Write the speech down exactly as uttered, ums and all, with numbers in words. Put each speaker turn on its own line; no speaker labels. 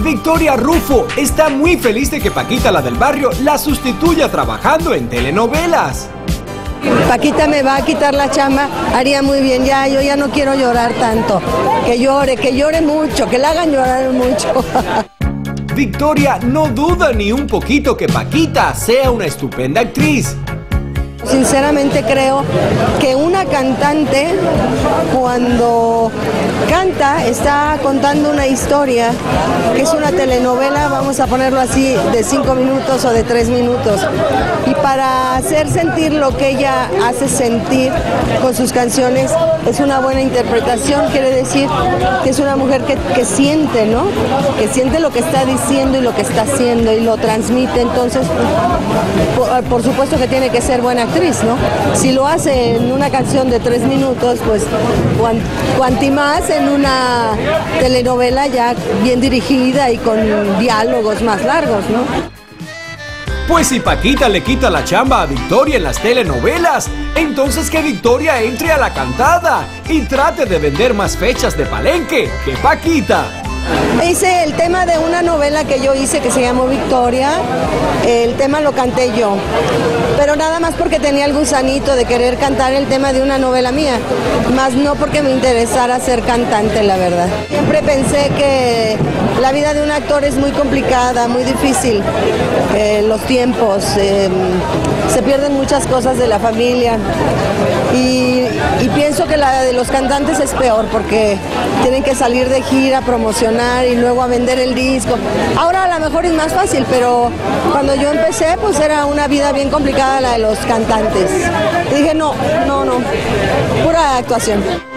Victoria Rufo está muy feliz de que Paquita, la del barrio, la sustituya trabajando en telenovelas.
Paquita me va a quitar la chamba, haría muy bien, ya, yo ya no quiero llorar tanto. Que llore, que llore mucho, que la hagan llorar mucho.
Victoria no duda ni un poquito que Paquita sea una estupenda actriz.
Sinceramente creo que una cantante, cuando canta, está contando una historia, que es una telenovela, vamos a ponerlo así, de cinco minutos o de tres minutos. Y para hacer sentir lo que ella hace sentir con sus canciones, es una buena interpretación, quiere decir que es una mujer que, que siente, ¿no? Que siente lo que está diciendo y lo que está haciendo y lo transmite, entonces, por, por supuesto que tiene que ser buena actriz, ¿no? Si lo hace en una canción de tres minutos, pues cuant, cuanti más en una telenovela ya bien dirigida y con diálogos más largos, ¿no?
Pues si Paquita le quita la chamba a Victoria en las telenovelas, entonces que Victoria entre a la cantada y trate de vender más fechas de Palenque que Paquita.
Hice el tema de una novela que yo hice que se llamó Victoria, el tema lo canté yo, pero nada más porque tenía el gusanito de querer cantar el tema de una novela mía, más no porque me interesara ser cantante, la verdad. Siempre pensé que la vida de un actor es muy complicada, muy difícil, eh, los tiempos, eh, se pierden muchas cosas de la familia y, y pienso que la de los cantantes es peor porque tienen que salir de gira, promocionar y luego a vender el disco. Ahora a lo mejor es más fácil, pero cuando yo empecé pues era una vida bien complicada la de los cantantes. Y dije no, no, no, pura actuación.